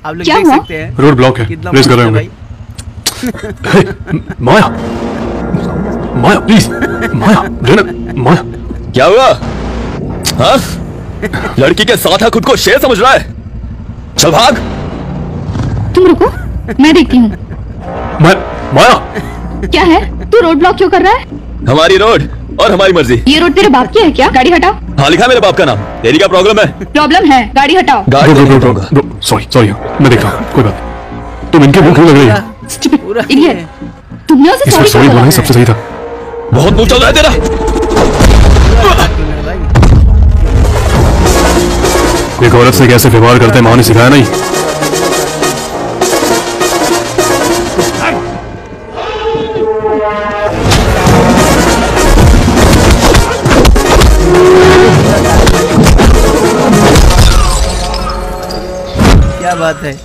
आप लोग क्या देख हुआ? सकते हैं रोड ब्लॉक है, कितना प्लीज कर रहे मस्त है होंगे। भाई। माया, माया प्लीज, माया रहना, माया। क्या हुआ? हाँ? लड़की के साथ है, खुद को शेर समझ रहा है? चल भाग। तुम रुको, मैं देखती हूँ। माया, क्या है, तू रोड ब्लॉक क्यों कर रहा है? हमारी रोड और हमारी मर्जी। ये रोड तेरे बाप की है क्या? गाड़ी हटाओ। हाँ, लिखा है मेरे बाप का नाम। तेरी क्या प्रॉब्लम है? प्रॉब्लम है, गाड़ी हटाओ। गाड़ी ब्रो नहीं ब्रो हटाऊंगा। ब्रो, सॉरी सॉरी, मैं देख रहा हूँ, कोई बात नहीं। तुम इनके मुंह क्यों लग रही हो? Stupid पूरा idiot। तुमने उसे इसमें सॉरी बोलना ही सबसे सही था। बहुत मुंह चल रहा है तेरा। एक औरत से कैसे व्यवहार करते हैं माँ ने सिखाया नहीं? क्या बात है।